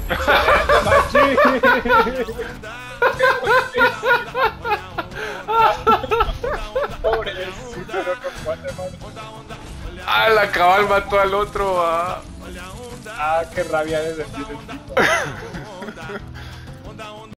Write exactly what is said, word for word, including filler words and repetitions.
Pobrecito, no compone, mano. Ah, la cabal mató al otro, ah. Ah, qué rabia de sentir el tipo.